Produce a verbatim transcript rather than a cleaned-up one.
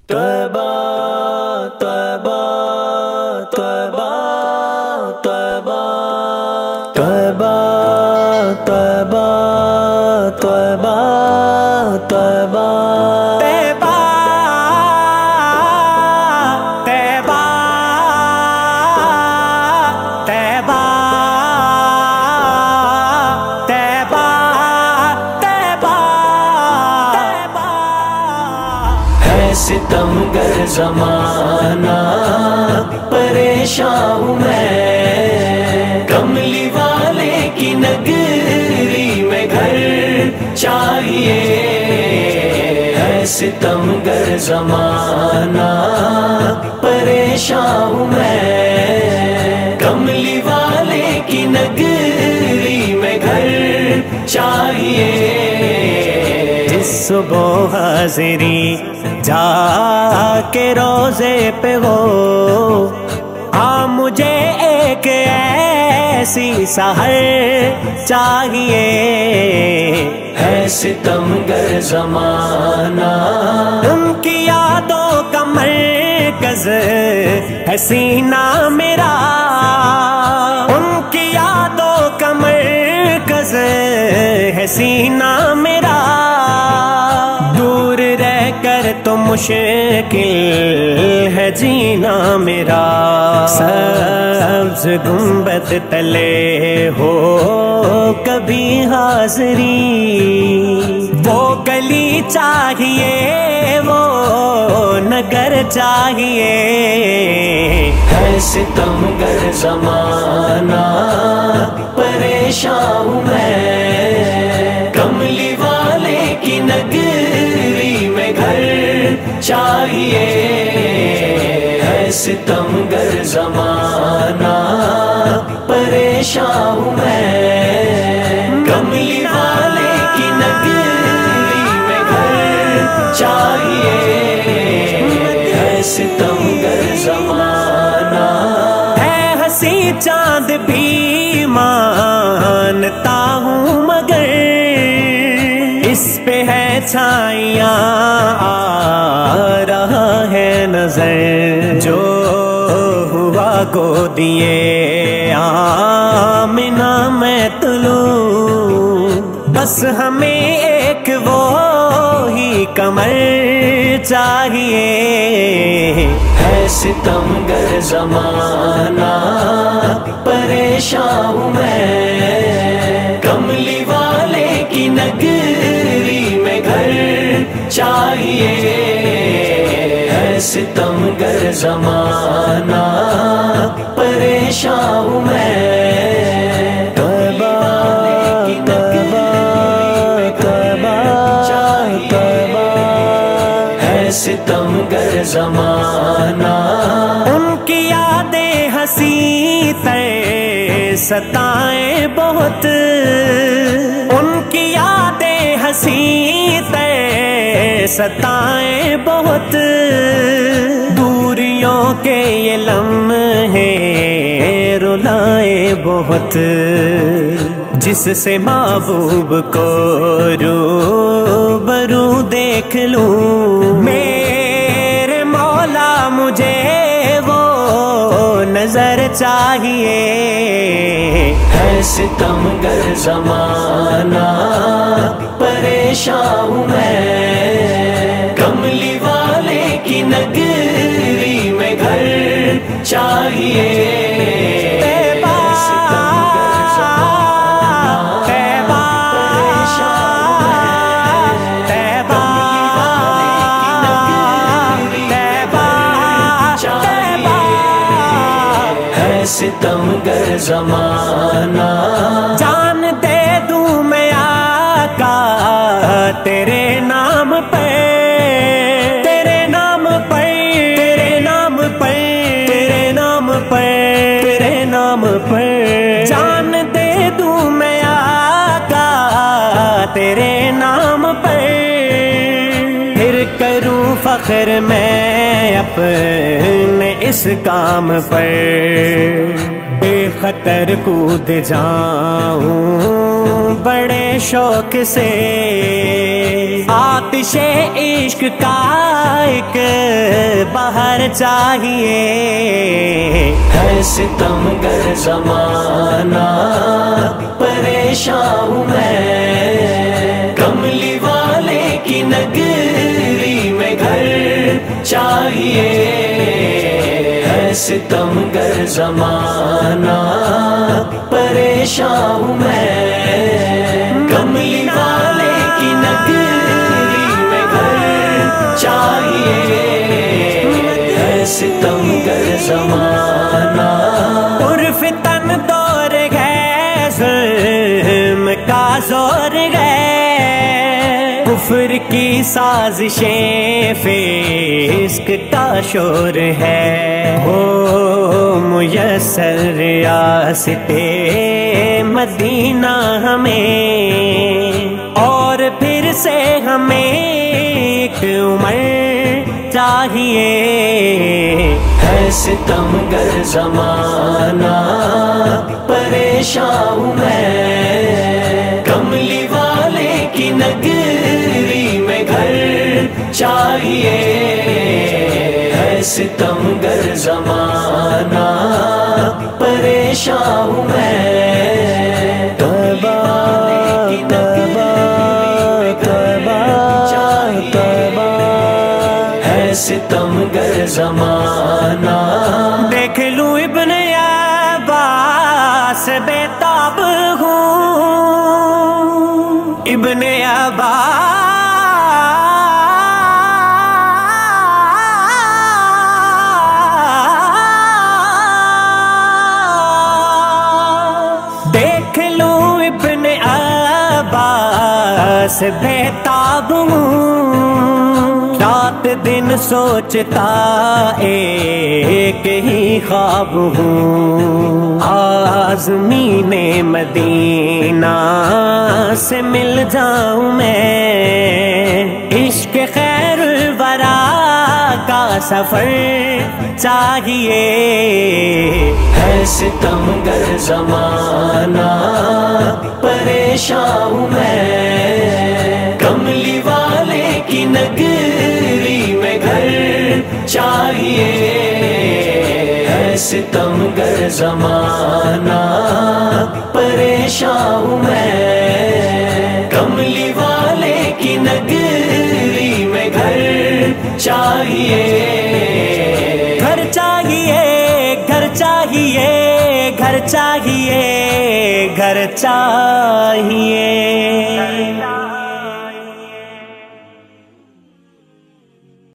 توبہ توبہ توبہ توبہ توبہ توبہ توبہ توبہ ستمگر زمانہ پریشان ہوں میں، کملی والے کی نگری میں گھر چاہیے، ہے ستمگر زمانہ پریشان ہوں میں، کملی والے کی نگری میں گھر چاہیے، صبح حاضری جا کے روزے پہ وہ آ مجھے ایک ایسی سحر چاہیے، ہے ستمگر زمانہ ان کی یادوں کا مرکز ہے سینہ میرا، ان کی یادوں کا مرکز ہے سینہ میرا، دور رہ کر تو مشکل ہے جینا میرا، سبز گنبد تلے ہو کبھی حاضری، وہ گلی چاہیے وہ نگر چاہیے، ہے ستمگر زمانہ پریشان ہوں میں، کملی والے کی نگری میں گھر چاہیے، ہے ستمگر زمانہ پریشان ہوں میں، کملی والے کی نگری میں گھر چاہیے، ہے ستمگر زمانہ، ہے ہنسی چاند بھی مانتا ہوں مگر اس پہ ہے چھائیاں آ رہا ہے نظر، جو ہوا کو دیے آمنہ میں طلوع، بس ہمیں ایک وہی کمر چاہیے، ہے ستمگر زمانہ پریشان ہوں میں، کملی والے کی نگری میں گھر چاہیے، ہے ستمگر زمانہ پریشان ہوں میں، توبہ توبہ توبہ توبہ، ہے ستمگر زمانہ ان کی یادیں ہنسی تے ستائیں بہت، ان کی یادیں ہنسی تے ستائیں بہت، دوریوں کے یہ لمحے رلائیں بہت، جس سے محبوب کو روبرو دیکھ لوں، میرے مولا مجھے نظر چاہیے، ہے ستمگر زمانہ پریشان ہوں میں، کملی والے کی نگری میں گھر چاہیے، ستمگر زمانہ، جان دے دوں میں آقا تیرے نام پہ، تیرے نام پہ، تیرے نام پہ، تیرے نام پہ، تیرے نام پہ، جان دے دوں میں آقا تیرے نام پہ، پھر کروں فخر میں اپنے اس کام پر، بے خطر کود جاؤں بڑے شوق سے، آتش عشق کا ایک باہر چاہیے، ہے ستمگر زمانہ پریشان ہوں میں، کملی والے کی نگری میں گھر چاہیے، ہے ستمگر زمانہ پریشان ہوں میں، کملی والے کی نگری میں گھر چاہیے، ہے ستمگر زمانہ۔ عرف تن دور گئے، ظلم کا زور گئے، کفر کی سازشیں فسق کا شور ہے، ہو میسر ریاست مدینہ ہمیں، اور پھر سے ہمیں ایک عمر چاہیے، ہے ستمگر زمانہ پریشان ہوں میں، کملی والے کی نگری میں گھر چاہیے، ہے ستمگر زمانہ پریشان ہوں میں، توبہ توبہ توبہ توبہ، ہے ستمگر زمانہ۔ دیکھ لوں ابن عباس بے تاب ہوں، ابن عباس دیکھ لوں ابن عباس بے تاب ہوں، رات دن سوچتا ایک ہی خواب ہوں، آزمین مدینہ سے مل جاؤں میں، عشق خیر الورا کا سفر چاہیے، ہے ستمگر زمانہ پریشان ہوں میں، کملی والے کی نگری میں گھر چاہیے، ہے ستمگر زمانہ پریشان ہوں میں، کملی والے کی نگری میں گھر چاہیے، گھر چاہیے گھر چاہیے گھر چاہیے گھر چاہیے۔